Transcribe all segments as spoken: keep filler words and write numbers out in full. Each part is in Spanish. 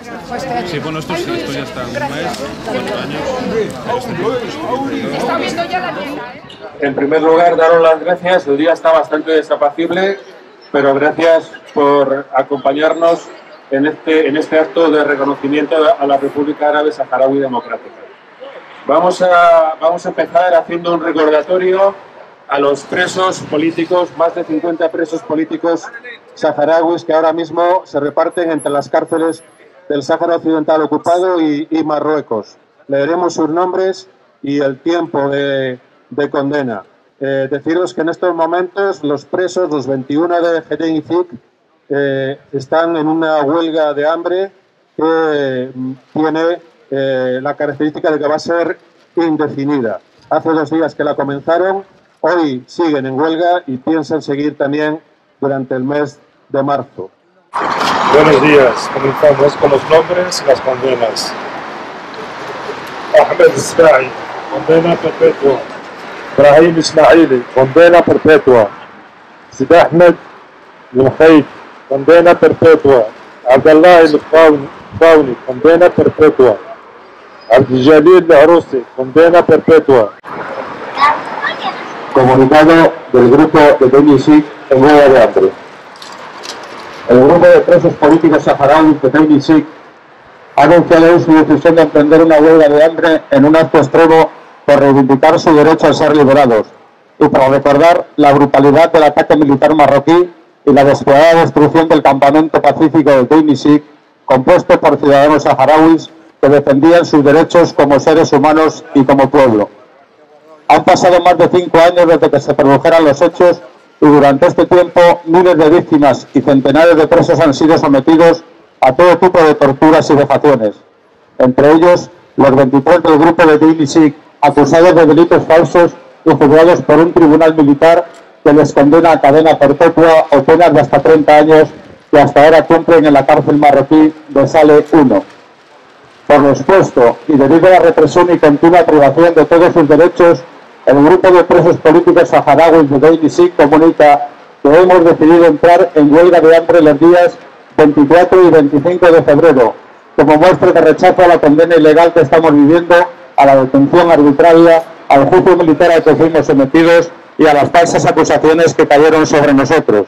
Sí, bueno, esto, sí, esto ya está un mes, cuatro años. Está viendo ya la dieta, ¿eh? En primer lugar, daros las gracias. El día está bastante desapacible, pero gracias por acompañarnos en este, en este acto de reconocimiento a la República Árabe Saharaui Democrática. Vamos a, vamos a empezar haciendo un recordatorio a los presos políticos, más de cincuenta presos políticos saharauis que ahora mismo se reparten entre las cárceles del Sáhara Occidental ocupado y, y Marruecos. Leeremos sus nombres y el tiempo de, de condena. Eh, deciros que en estos momentos los presos, los veintiuno de Hedin Zik, eh, están en una huelga de hambre que eh, tiene eh, la característica de que va a ser indefinida. Hace dos días que la comenzaron, hoy siguen en huelga y piensan seguir también durante el mes de marzo. Buenos días, comenzamos con los nombres y las condenas. Ahmed Ismail, condena perpetua. Ibrahim Ismaili, condena perpetua. Sid Ahmed Al-Khaif, condena perpetua. Abdallah Al-Fawni, condena perpetua. Abdul Al-Arusi, condena perpetua. Comunicado del grupo de Teni Zik en huelga de hambre. El grupo de presos políticos saharauis de Teni Zik ha anunciado su decisión de emprender una huelga de hambre en un acto extremo por reivindicar su derecho a ser liberados y por recordar la brutalidad del ataque militar marroquí y la despiadada destrucción del campamento pacífico de Teni Zik, compuesto por ciudadanos saharauis que defendían sus derechos como seres humanos y como pueblo. Han pasado más de cinco años desde que se produjeran los hechos y durante este tiempo miles de víctimas y centenares de presos han sido sometidos a todo tipo de torturas y vejaciones. Entre ellos, los veintitrés del grupo de Teni Zik, acusados de delitos falsos y juzgados por un tribunal militar que les condena a cadena perpetua o penas de hasta treinta años que hasta ahora cumplen en la cárcel marroquí de Saleh uno. Por lo expuesto, y debido a la represión y continua privación de todos sus derechos, el grupo de presos políticos saharauis de Teni Zik comunica que hemos decidido entrar en huelga de hambre los días veinticuatro y veinticinco de febrero, como muestra de rechazo a la condena ilegal que estamos viviendo, a la detención arbitraria, al juicio militar al que fuimos sometidos y a las falsas acusaciones que cayeron sobre nosotros.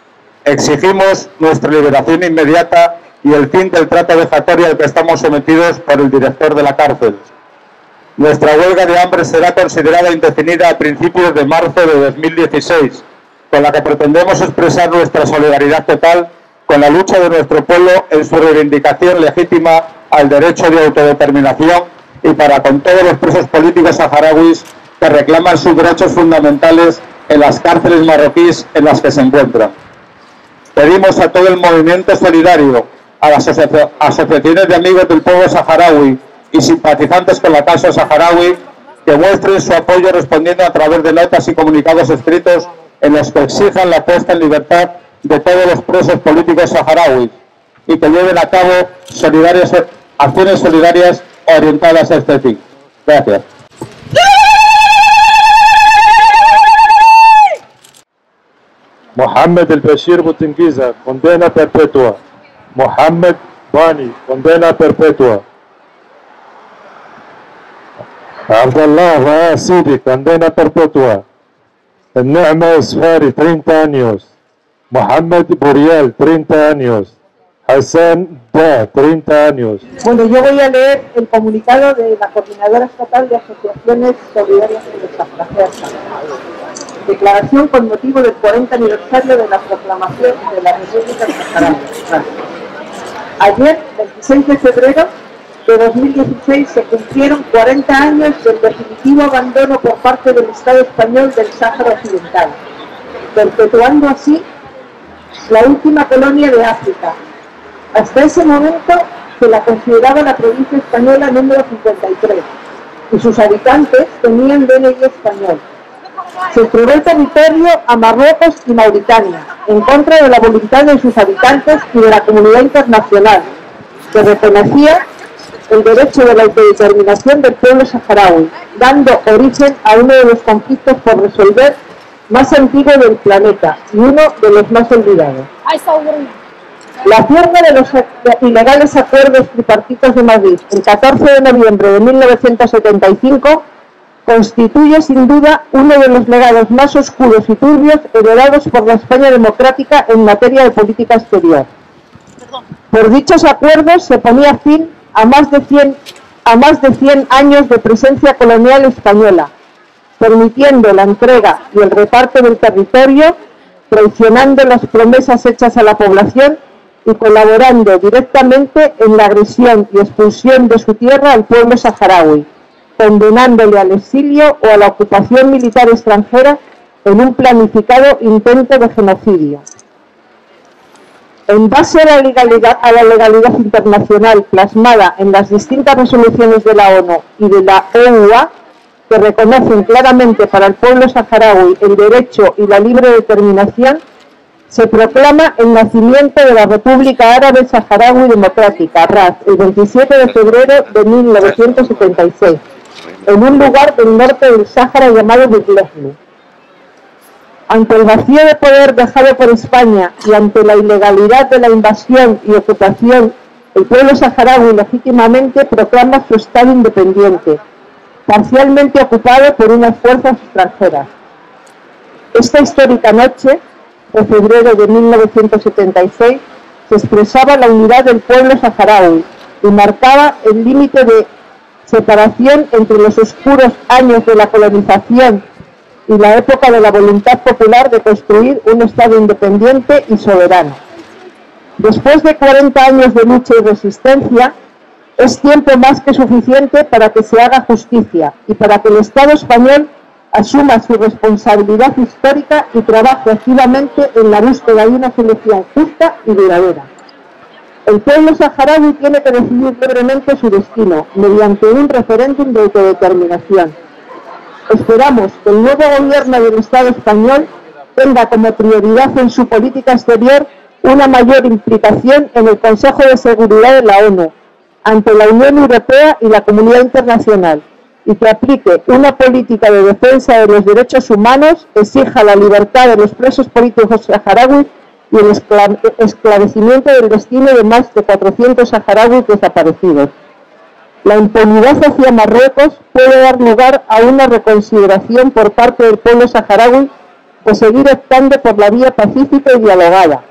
Exigimos nuestra liberación inmediata y el fin del trato vejatorio al que estamos sometidos por el director de la cárcel. Nuestra huelga de hambre será considerada indefinida a principios de marzo de dos mil dieciséis, con la que pretendemos expresar nuestra solidaridad total con la lucha de nuestro pueblo en su reivindicación legítima al derecho de autodeterminación y para con todos los presos políticos saharauis que reclaman sus derechos fundamentales en las cárceles marroquíes en las que se encuentran. Pedimos a todo el movimiento solidario, a las asoci- asociaciones de amigos del pueblo saharaui y simpatizantes con la causa saharaui que muestren su apoyo respondiendo a través de notas y comunicados escritos en los que exijan la puesta en libertad de todos los presos políticos saharauis y que lleven a cabo solidarias, acciones solidarias orientadas a este fin. Gracias. Mohamed El-Bashir Boutenguiza, condena perpetua. Mohamed Bani, condena perpetua. Abdallah Ra'a Sidi, condena perpetua. Na'ma Isfari, treinta años. Mohamed Burial, treinta años. Hassan Da, treinta años. Bueno, yo voy a leer el comunicado de la Coordinadora Estatal de Asociaciones Solidarias de los Saharaui. Declaración con motivo del cuarenta aniversario de la proclamación de la República Saharaui. Ayer, veintiséis de febrero de dos mil dieciséis, se cumplieron cuarenta años del definitivo abandono por parte del Estado español del Sáhara Occidental, perpetuando así la última colonia de África. Hasta ese momento se la consideraba la provincia española número cincuenta y tres y sus habitantes tenían D N I español. Se entregó el territorio a Marruecos y Mauritania, en contra de la voluntad de sus habitantes y de la comunidad internacional, que reconocía el derecho de la autodeterminación del pueblo saharaui, dando origen a uno de los conflictos por resolver más antiguo del planeta y uno de los más olvidados. La firma de los ilegales acuerdos tripartitos de Madrid el catorce de noviembre de mil novecientos setenta y cinco constituye sin duda uno de los legados más oscuros y turbios heredados por la España democrática en materia de política exterior. Por dichos acuerdos se ponía fin a más de cien, a más de cien años de presencia colonial española, permitiendo la entrega y el reparto del territorio, traicionando las promesas hechas a la población y colaborando directamente en la agresión y expulsión de su tierra al pueblo saharaui, condenándole al exilio o a la ocupación militar extranjera en un planificado intento de genocidio. En base a la legalidad, a la legalidad internacional plasmada en las distintas resoluciones de la ONU y de la O U A, que reconocen claramente para el pueblo saharaui el derecho y la libre determinación, se proclama el nacimiento de la República Árabe Saharaui Democrática, R A S, el veintisiete de febrero de mil novecientos setenta y seis, en un lugar del norte del Sáhara llamado Bitlehni. Ante el vacío de poder dejado por España y ante la ilegalidad de la invasión y ocupación, el pueblo saharaui legítimamente proclama su Estado independiente, parcialmente ocupado por unas fuerzas extranjeras. Esta histórica noche, de febrero de mil novecientos setenta y seis, se expresaba la unidad del pueblo saharaui y marcaba el límite de separación entre los oscuros años de la colonización y la época de la voluntad popular de construir un Estado independiente y soberano. Después de cuarenta años de lucha y resistencia, es tiempo más que suficiente para que se haga justicia y para que el Estado español asuma su responsabilidad histórica y trabaje activamente en la búsqueda de una solución justa y duradera. El pueblo saharaui tiene que decidir libremente su destino mediante un referéndum de autodeterminación. Esperamos que el nuevo gobierno del Estado español tenga como prioridad en su política exterior una mayor implicación en el Consejo de Seguridad de la ONU, ante la Unión Europea y la comunidad internacional, y que aplique una política de defensa de los derechos humanos, exija la libertad de los presos políticos saharauis y el esclarecimiento del destino de más de cuatrocientos saharauis desaparecidos. La impunidad hacia Marruecos puede dar lugar a una reconsideración por parte del pueblo saharaui de seguir optando por la vía pacífica y dialogada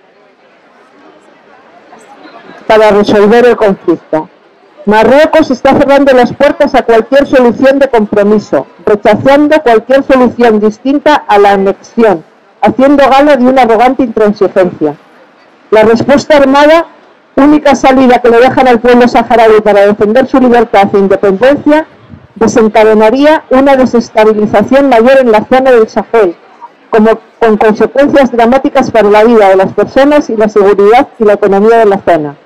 para resolver el conflicto. Marruecos está cerrando las puertas a cualquier solución de compromiso, rechazando cualquier solución distinta a la anexión, haciendo gala de una arrogante intransigencia. La respuesta armada, única salida que le dejan al pueblo saharaui para defender su libertad e independencia, desencadenaría una desestabilización mayor en la zona del Sahel, como con consecuencias dramáticas para la vida de las personas y la seguridad y la economía de la zona.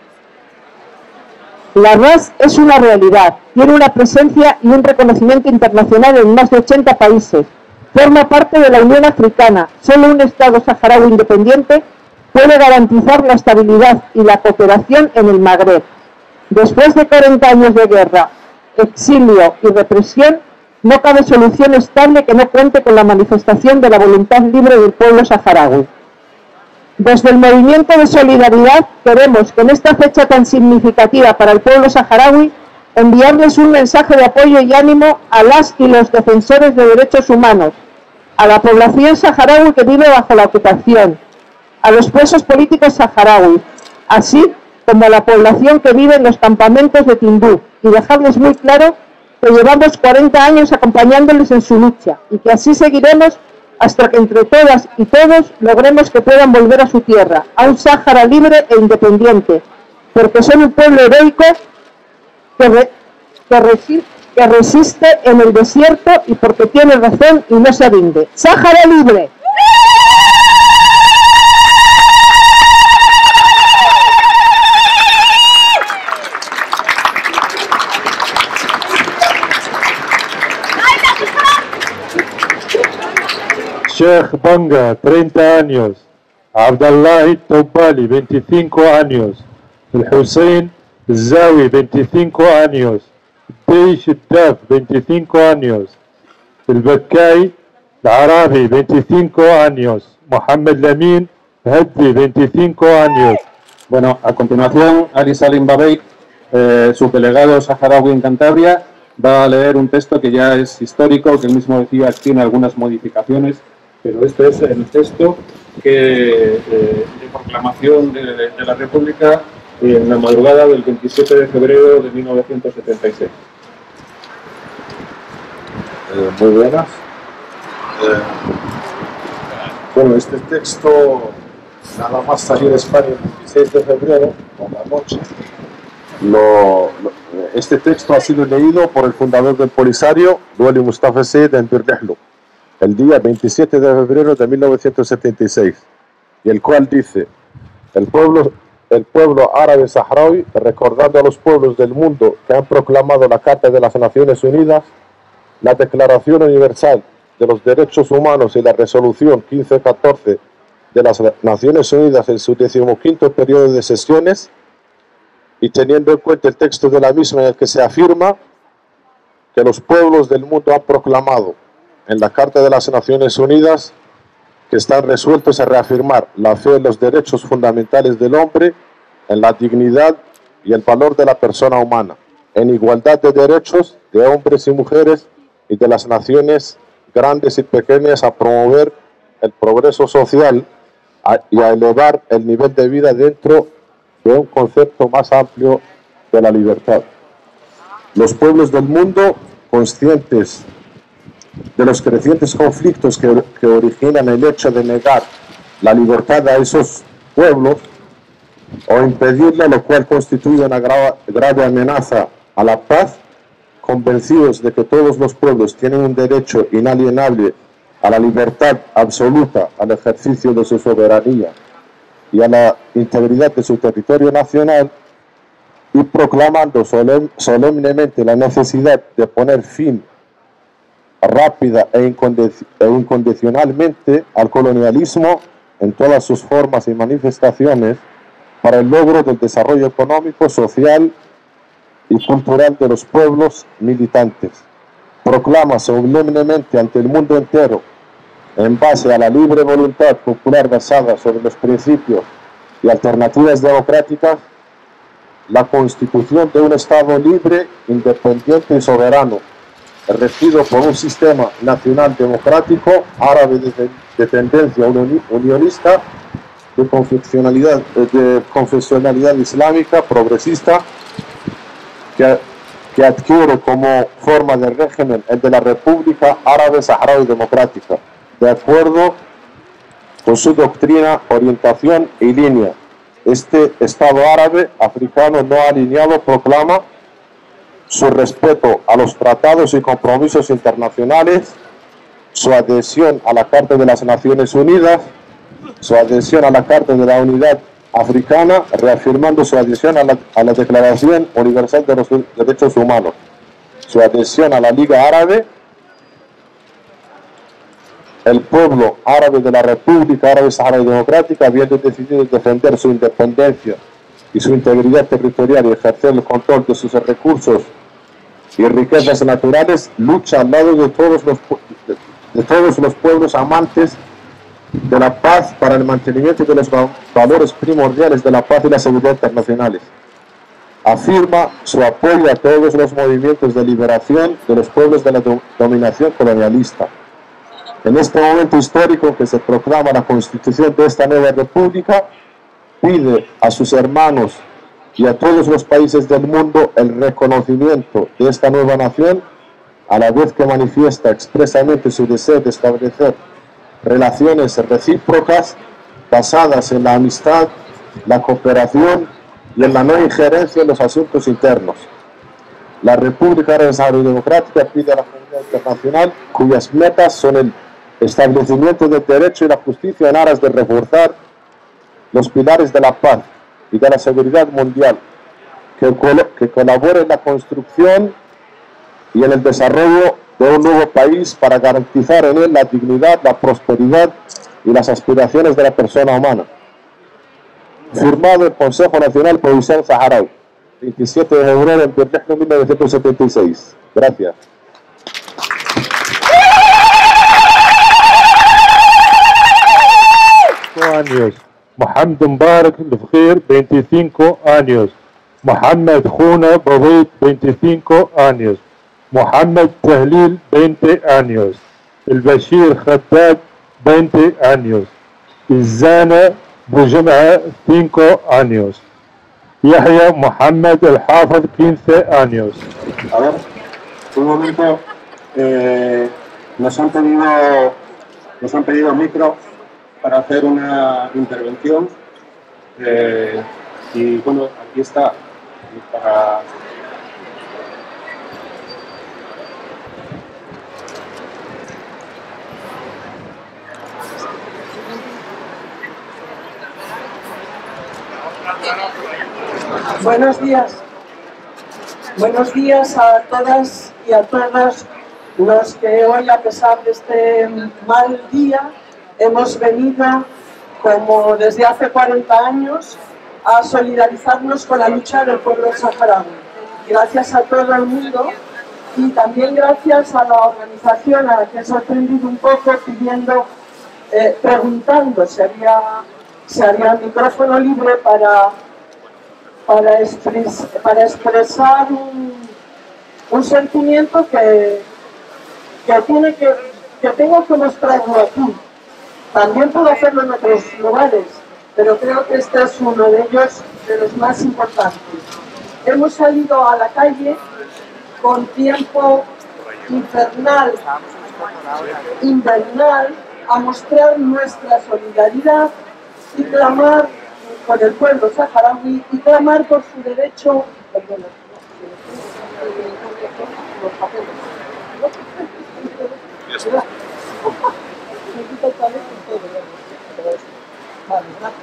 La R A S es una realidad, tiene una presencia y un reconocimiento internacional en más de ochenta países, forma parte de la Unión Africana. Solo un Estado saharaui independiente puede garantizar la estabilidad y la cooperación en el Magreb. Después de cuarenta años de guerra, exilio y represión, no cabe solución estable que no cuente con la manifestación de la voluntad libre del pueblo saharaui. Desde el movimiento de solidaridad queremos que en esta fecha tan significativa para el pueblo saharaui enviarles un mensaje de apoyo y ánimo a las y los defensores de derechos humanos, a la población saharaui que vive bajo la ocupación, a los presos políticos saharauis, así como a la población que vive en los campamentos de Tinduf, y dejarles muy claro que llevamos cuarenta años acompañándoles en su lucha y que así seguiremos hasta que entre todas y todos logremos que puedan volver a su tierra, a un Sáhara libre e independiente, porque son un pueblo heroico que, re, que, resi, que resiste en el desierto y porque tiene razón y no se rinde. ¡Sáhara libre! Sheikh Banga, treinta años. Abdallah Taubali, veinticinco años. El Hussein Zawi, veinticinco años. Beish Daf, veinticinco años. El Bakay Arabi, veinticinco años. Mohamed Lamin Haddi, veinticinco años. Bueno, a continuación, Ali Salim Babey, eh, subdelegado saharaui en Cantabria, va a leer un texto que ya es histórico, que él mismo decía que tiene algunas modificaciones, pero este es el texto que, eh, de proclamación de, de la República en la madrugada del veintisiete de febrero de mil novecientos setenta y seis. Eh, muy buenas. Eh, bueno, este texto nada más salió de España el veintiséis de febrero, por la noche. Lo, lo, este texto ha sido leído por el fundador del Polisario, Wali Mustafa Said en Birlehlo, el día veintisiete de febrero de mil novecientos setenta y seis, y el cual dice: el pueblo, el pueblo árabe saharaui, recordando a los pueblos del mundo que han proclamado la Carta de las Naciones Unidas, la Declaración Universal de los Derechos Humanos y la Resolución quince catorce de las Naciones Unidas en su decimoquinto periodo de sesiones, y teniendo en cuenta el texto de la misma en el que se afirma que los pueblos del mundo han proclamado en la Carta de las Naciones Unidas que están resueltos a reafirmar la fe en los derechos fundamentales del hombre, en la dignidad y el valor de la persona humana, en igualdad de derechos de hombres y mujeres y de las naciones grandes y pequeñas, a promover el progreso social y a elevar el nivel de vida dentro de un concepto más amplio de la libertad. Los pueblos del mundo, conscientes de los crecientes conflictos que, que originan el hecho de negar la libertad a esos pueblos o impedirla, lo cual constituye una grave, grave amenaza a la paz, convencidos de que todos los pueblos tienen un derecho inalienable a la libertad absoluta, al ejercicio de su soberanía y a la integridad de su territorio nacional, y proclamando solem, solemnemente la necesidad de poner fin rápida e, incondic e incondicionalmente al colonialismo en todas sus formas y manifestaciones para el logro del desarrollo económico, social y cultural de los pueblos militantes. Proclama solemnemente ante el mundo entero, en base a la libre voluntad popular basada sobre los principios y alternativas democráticas, la constitución de un Estado libre, independiente y soberano, regido por un sistema nacional democrático árabe de, de tendencia unionista, de confesionalidad, de confesionalidad islámica progresista, que, que adquiere como forma de régimen el de la República Árabe Saharaui Democrática, de acuerdo con su doctrina, orientación y línea. Este Estado árabe africano no alineado proclama su respeto a los tratados y compromisos internacionales, su adhesión a la Carta de las Naciones Unidas, su adhesión a la Carta de la Unidad Africana, reafirmando su adhesión a la, a la Declaración Universal de los Derechos Humanos, su adhesión a la Liga Árabe. El pueblo árabe de la República Árabe Saharaui Democrática, habiendo decidido defender su independencia y su integridad territorial y ejercer el control de sus recursos y riquezas naturales, lucha al lado de todos los, de todos los pueblos amantes de la paz para el mantenimiento de los valores primordiales de la paz y la seguridad internacionales. Afirma su apoyo a todos los movimientos de liberación de los pueblos de la dominación colonialista. En este momento histórico que se proclama la constitución de esta nueva república, pide a sus hermanos y a todos los países del mundo el reconocimiento de esta nueva nación, a la vez que manifiesta expresamente su deseo de establecer relaciones recíprocas basadas en la amistad, la cooperación y en la no injerencia en los asuntos internos. La República Árabe Saharaui Democrática pide a la comunidad internacional, cuyas metas son el establecimiento del derecho y la justicia en aras de reforzar los pilares de la paz y de la seguridad mundial, que, col que colabore en la construcción y en el desarrollo de un nuevo país para garantizar en él la dignidad, la prosperidad y las aspiraciones de la persona humana. Firmado el Consejo Nacional Provincial Saharaui, veintisiete de febrero en Birlehlo, mil novecientos setenta y seis. Gracias. Años. Mohamed Mbarak Lfghir, veinticinco años. Mohamed Juna Babit, veinticinco años. Mohamed Tahlil, veinte años. El Bashir Khaddad, veinte años. Izzana Bujam'a, cinco años. Yahya Mohamed El Hafid, quince años. A ver, un momento. Eh, nos han pedido, nos han pedido micro para hacer una intervención. Eh, y bueno, aquí está. Para... Buenos días. Buenos días a todas y a todos los que hoy, a pesar de este mal día, hemos venido, como desde hace cuarenta años, a solidarizarnos con la lucha del pueblo saharaui. Gracias a todo el mundo y también gracias a la organización, a la que he sorprendido un poco pidiendo, eh, preguntando si había, si había micrófono libre para, para, expres, para expresar un, un sentimiento que, que, tiene que, que tengo que mostrarlo aquí. También puedo hacerlo en otros lugares, pero creo que este es uno de ellos, de los más importantes. Hemos salido a la calle con tiempo infernal, invernal, a mostrar nuestra solidaridad y clamar con el pueblo saharaui y clamar por su derecho. Perdón, los papeles. Vale, gracias.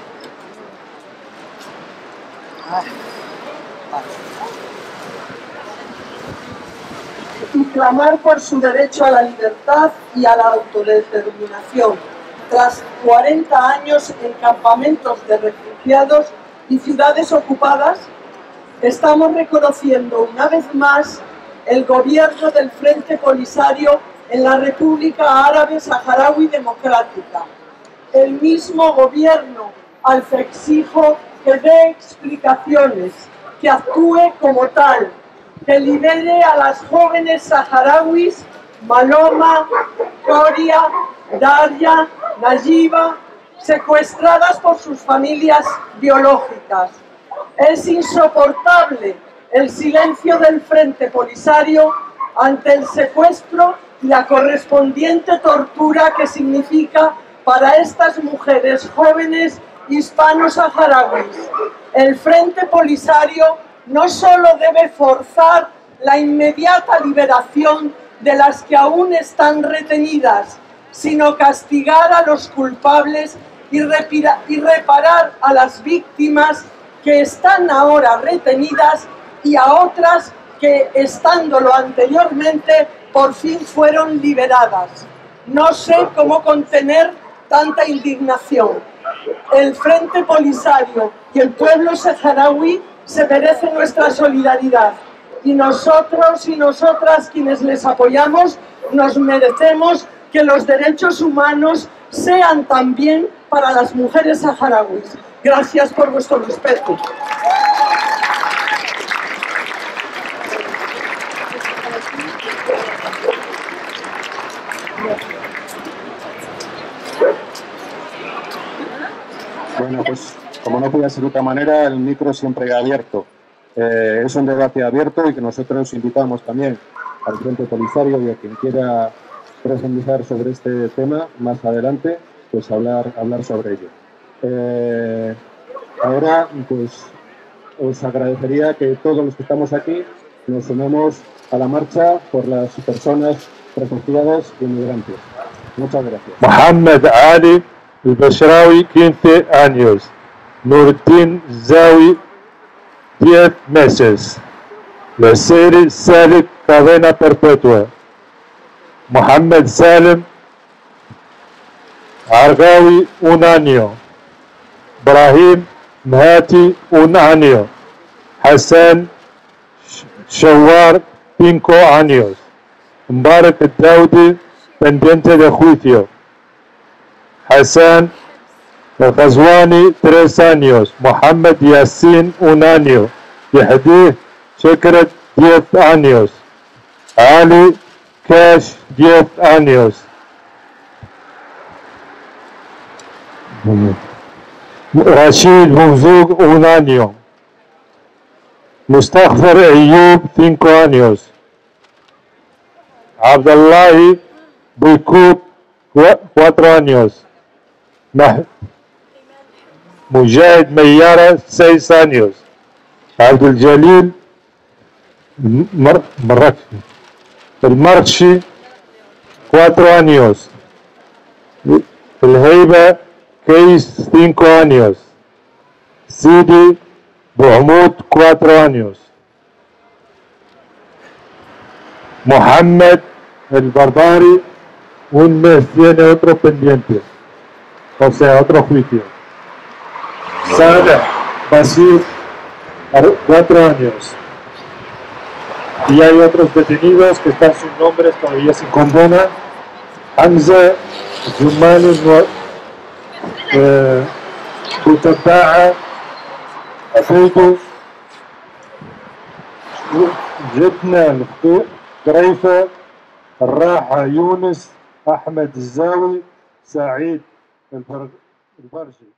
Y clamar por su derecho a la libertad y a la autodeterminación. Tras cuarenta años en campamentos de refugiados y ciudades ocupadas, estamos reconociendo una vez más el gobierno del Frente Polisario en la República Árabe Saharaui Democrática. El mismo gobierno al que exijo que dé explicaciones, que actúe como tal, que libere a las jóvenes saharauis Maloma, Coria, Daria, Nayiba, secuestradas por sus familias biológicas. Es insoportable el silencio del Frente Polisario ante el secuestro y la correspondiente tortura que significa para estas mujeres jóvenes hispano-saharauis. El Frente Polisario no solo debe forzar la inmediata liberación de las que aún están retenidas, sino castigar a los culpables y, y reparar a las víctimas que están ahora retenidas y a otras que, estándolo anteriormente, por fin fueron liberadas. No sé cómo contener tanta indignación. El Frente Polisario y el pueblo saharaui se merecen nuestra solidaridad y nosotros y nosotras quienes les apoyamos nos merecemos que los derechos humanos sean también para las mujeres saharauis. Gracias por vuestro respeto. Bueno, pues como no podía ser de otra manera, el micro siempre abierto. Eh, es un debate abierto y que nosotros invitamos también al Frente Polisario y a quien quiera profundizar sobre este tema más adelante, pues hablar, hablar sobre ello. Eh, ahora, pues os agradecería que todos los que estamos aquí nos sumemos a la marcha por las personas refugiadas y migrantes. Muchas gracias. Mohamed Ali El Bashrawi, quince años. Nuruddin Zawi, diez meses. Nasiri Salik, cadena perpetua. Mohamed Salim Argawi, un año. Ibrahim Mhati, un año. Hassan Shawar, cinco años. Mbarak Daudi, pendiente de juicio. Hassan الغزواني tres años, Mohamed Yassin un año, Yehdi Shekret diez años, Ali Cash diez años, Rashid Mouzouq un año, Mustaghfar Ayoub cinco años, Abdullahi Boykut cuatro años, Mujahid Mayara seis años, Abdul Jalil Marrakshi, el Marchi cuatro años, el Heiba Keis cinco años, Sidi Bohmut cuatro años, Mohammed el Barbari un mes tiene otro pendiente, o sea, otro juicio. Saleh Basir cuatro años. Y hay otros detenidos que están sus nombres todavía sin condena. Hamza Jumani Butaba'a Afeidu جبنا الخطوط دريفة الراحة يونس أحمد الزاوي سعيد البرشي.